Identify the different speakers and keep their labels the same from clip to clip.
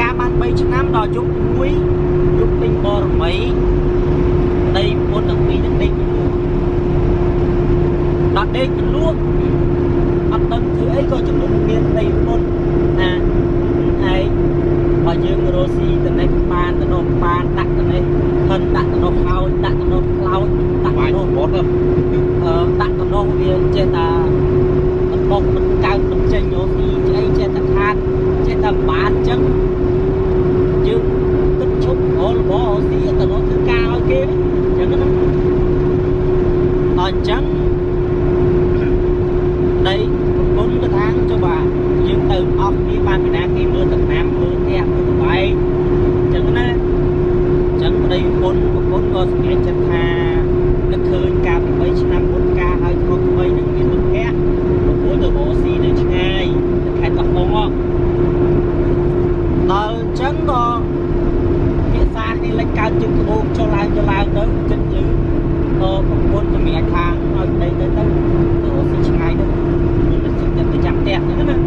Speaker 1: ការបាន3ឆ្នាំដល់យុគ1យុគពេញបរមីដីពុនទាំងពីរនឹងដេកដល់ដេកលួងអត់ដឹងធ្វើអីក៏ចំណុចមានដីពុនណាឯងបើយើងរស់ស៊ីទៅនេះបានទៅនោះបានដាក់ទៅនេះហិនដាក់ទៅនោះហើយដាក់ទៅនោះខ្លោចដាក់ទៅនោះបុតដាក់ទៅនោះវាចេះតែអត់មកមិនកើមិនចេញយកពីអីចេះតែខាតចេះតែបានអញ្ចឹងយើងទឹកឈប់រលបស៊ីទៅនោះធ្វើការឲ្យគេអញ្ចឹងណាដល់អញ្ចឹងដីគុណទៅທາງចុះបាទយើងទៅអស់គ្នាបានពីណាគេមើលតំណាំមើលផ្ទះមើលបែកអញ្ចឹងណាអញ្ចឹងប្តីគុណក៏សម្រេចចិត្តថានឹកឃើញកាលពី3ឆ្នាំមុនការឲ្យថ្មីនឹងមានមិត្តភ័ក្តិប្រពន្ធទៅរស់ស៊ីនៅឆ្ងាយនៅខេត្តកោះកុងដល់អញ្ចឹងក៏ភាសាគេលេចកើតជើងក្បូរចុះឡើងទៅចិត្តលឺប្រពន្ធសម្រាប់ខាងឲ្យប្តីទៅរស់ស៊ីឆ្ងាយទៅទៅចាំផ្ទះហ្នឹងណា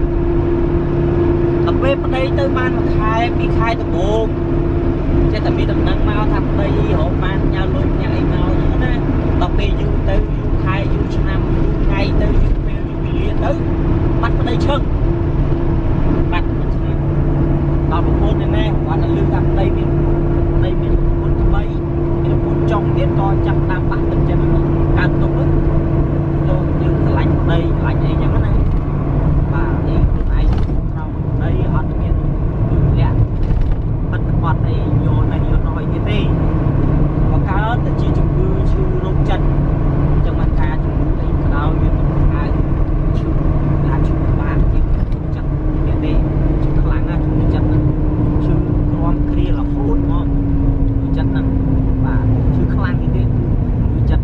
Speaker 1: ដល់ពេលប្តីទៅបាន1ខែ2ខែដំបូងចេះតែមានដំណឹងមកថាប្តីរកបានញ៉ាំលុយញ៉ាំអីមកអញ្ចឹងណាដល់ពេលយូរទៅយូរខែយូរឆ្នាំយូរថ្ងៃទៅយូរពេលយូរវេលាទៅបាត់ប្តីឈឹងបាត់មួយឆ្នាំដល់ប្រពន្ធនេះគាត់ទៅលឺថាប្តីមានប្រពន្ធថ្មីមានប្រពន្ធចុងទៀតក៏ចាប់តាមបាក់ទឹកចិត្តកើតទុកទៅយើងឆ្លាញ់ប្តីឆ្លាញ់អីចឹងណាបាទនេះខ្លួនឯងក្នុងប្តីអត់មានលក្ខបិទបាត់អីយកនេះយកនោះអីទៀតទេបើកើតតែជាជំងឺឈឺរោគចិត្តចឹងមិនថាជំងឺអីក៏ដោយវាមិនកើតឈឺថាឈឺបានទៀតចិត្តទៀតទេឈឺខ្លាំងណាស់ជំងឺចិត្តហ្នឹងឈឺក្រំគ្រារហូតមកចិត្តហ្នឹងបាទឈឺខ្លាំងទៀតទេចិត្ត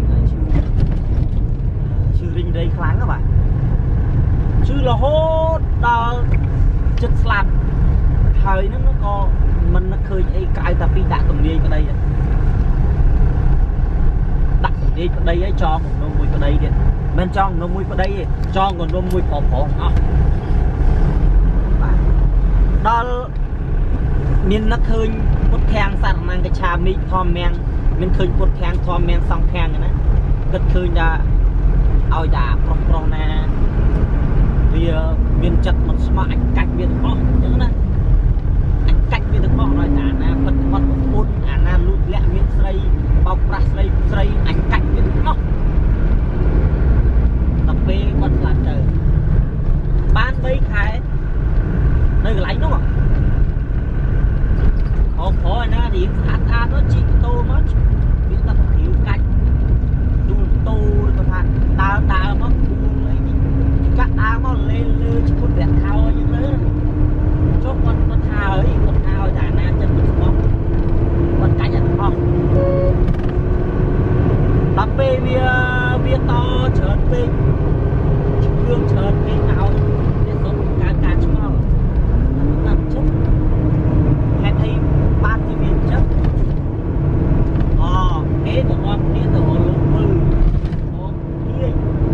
Speaker 1: ឈឺរីងរៃខ្លាំងណាបាទឈឺរហូតដល់ចិត្តស្លាប់ហើយហ្នឹងក៏មិននឹកឃើញអីក្រៅតែពីដាក់ទំនាយប្តីដាក់ទំនាយប្តីឲ្យចងគំនុំមួយប្តីទៀតមិនចងគំនុំមួយប្តីទេចងគំនុំមួយប្រុសអស់បាទដល់មាននឹកឃើញពុទ្ធធាងសារណង្កឆាមីធម្មមាំងមានឃើញពុទ្ធធាងធម្មមាំងសង្ឃធាងណាគិតឃើញថាឲ្យតែប្រុសណាវាមានចិត្តមិនស្មោះអាចកាច់វាទាំងអស់អញ្ចឹងណាអាចកាច់វាទាំងអស់ឲ្យតែអាណាពិតបាត់ពុទ្ធអាណាលូតលាក់មានស្រីបោកប្រាស់ស្រីអាចកាច់វាទាំងអស់ដល់ពេលគាត់ស្លាប់ទៅបាន3ខែនៅកន្លែងនោះអូខឯណារៀងស្អាតទៅជីកតូមកវាដល់ព្រាវកាច់ទូលតូទៅថាដើរមកអីនេះកាក់ដើរមកលេលើឈុតប្រាក់ខោអញ្ចឹងទៅចុះគាត់ថាអីគាត់ថាឲ្យតែអាណាចិត្តមិនស្មោះគាត់កាច់អត់អស់ដល់ពេលវាតច្រើនពេកជឿងច្រើនពេកឲ្យវាសុំការឆ្ងល់តែជុំហេតុអីបានទីវាចឹងគេទៅអត់គ្នាទៅរលងមើលនិយាយ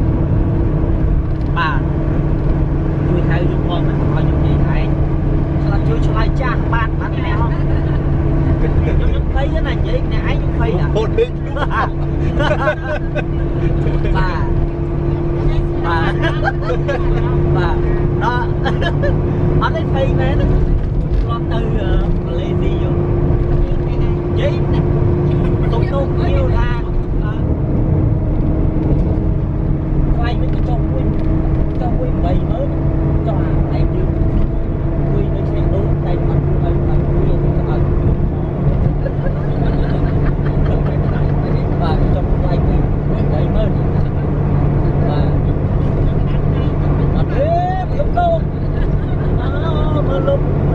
Speaker 1: បាទជួយហៅយកផងមិនឲ្យខ្ញុំនិយាយឯងឆ្លាតជួយឆ្លើយចាស់បានអ្នកខ្ញុំភ័យណានិយាយអ្នកឯងខ្ញុំភ័យហូតពេកបាទបាទដល់អត់ទេភ័យមែនធ្លាប់ទៅម៉ាឡេស៊ីយកនិយាយទុកគ្នាថាខ្លាញ់មិនចុះមួយ80000ចុះអាឯងយើងមួយនៅឆ្ងាយដូចតែអត់ឲ្យមួយទៅឲ្យបាទចុះខ្លាញ់ពី80000បាទអត់ទេខ្ញុំទៅមើលលុប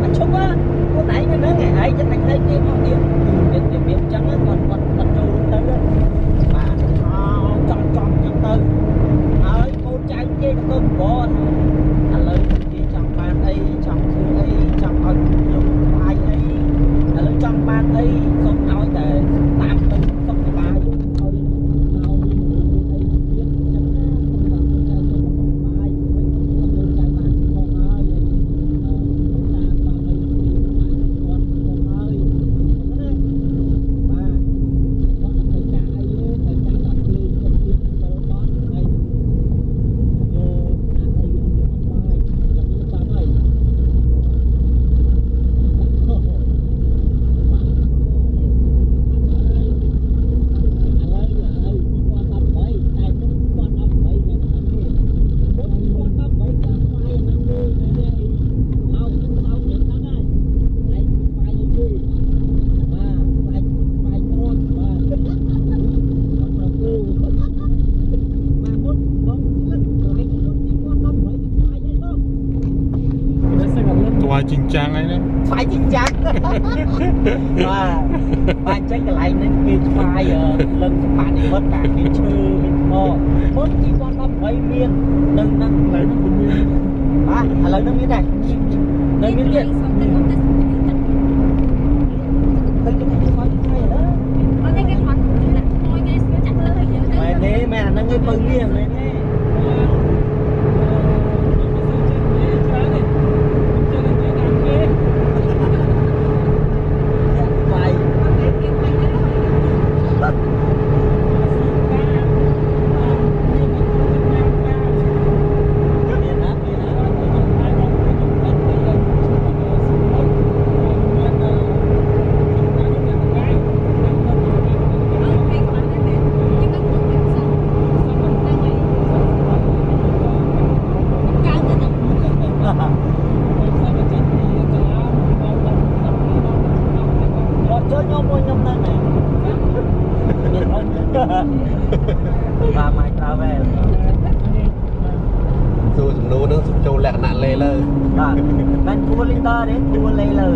Speaker 1: chúc á con này cái nữa ngày ấy chắc thành thấy kia không điểm điểm trắng á còn trâu tới mà chọn trong tư ơi cô trai kia nó cơm bò lời kia trong ban ấy trong thư ấy trong con dùng ai ấy lời trong ban ấy không nói để tạm tư không thể bài
Speaker 2: จริงจังไงนะ
Speaker 1: phải chính chắc và chắc cái lại nên kia phải lần các bạn đi mất cả cái chư mất chỉ con năm ấy miên nâng lấy nó cũng miên lấy nó miên này nâng miên điện mẹ nâng cái phần miên này và mai travel
Speaker 2: rồi nô nó châu lẹ nạn lê lơ
Speaker 1: bên cua lên tơ đến cua lê lơ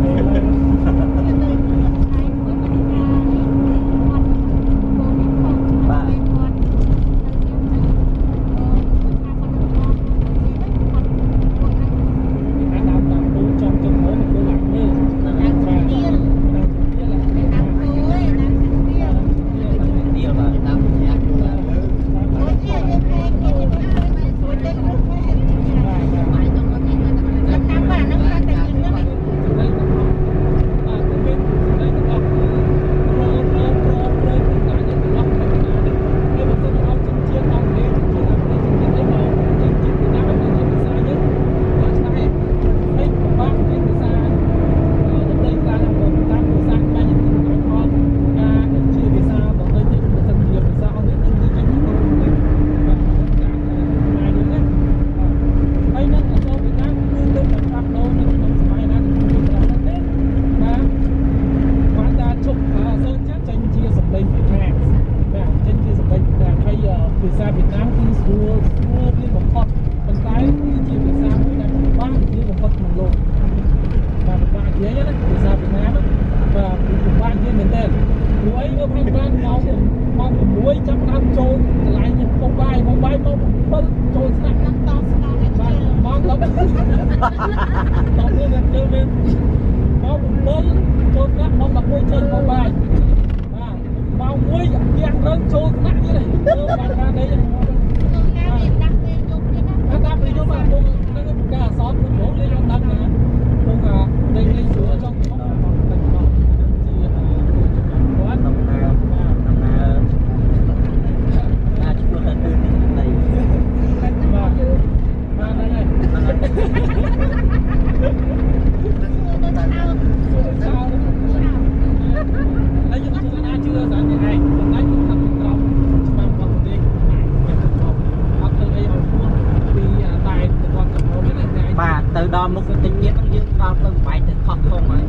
Speaker 1: đo một cái tình tiết nó dương đo từng bài từng khóc không ấy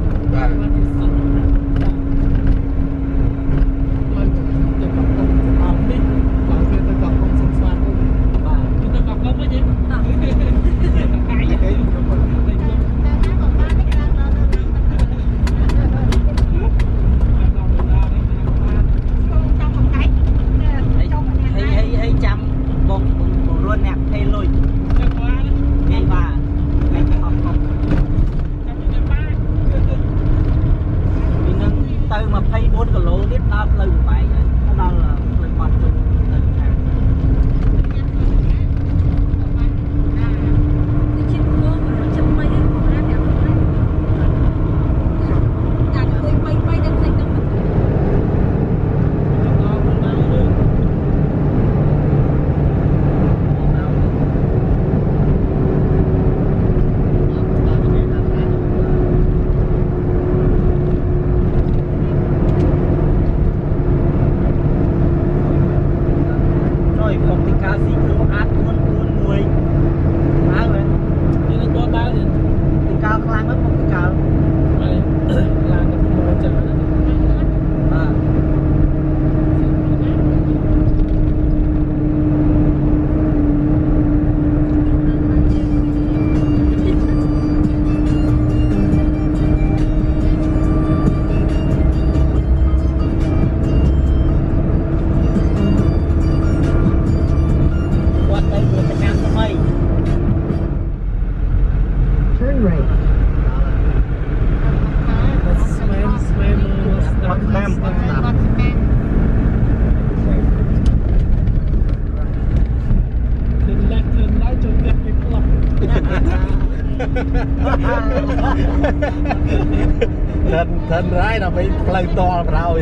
Speaker 2: thân rái là phải play to rồi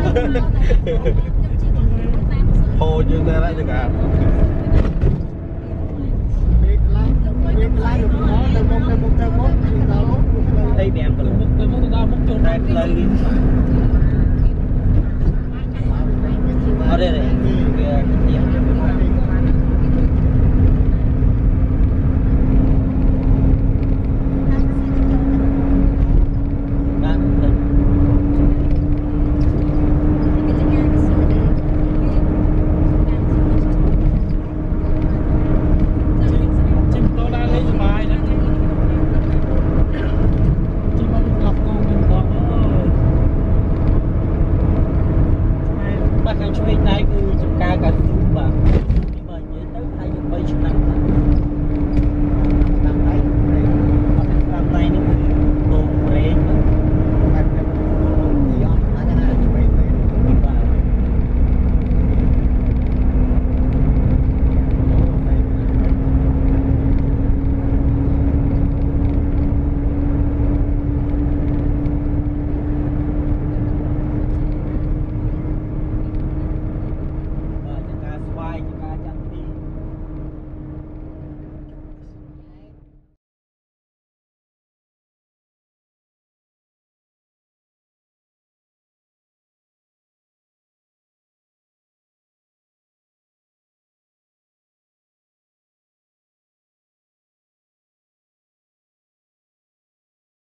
Speaker 2: hồ như thế đấy cả
Speaker 1: đây bèm cái lúc tới mức đó mức chôn đây lời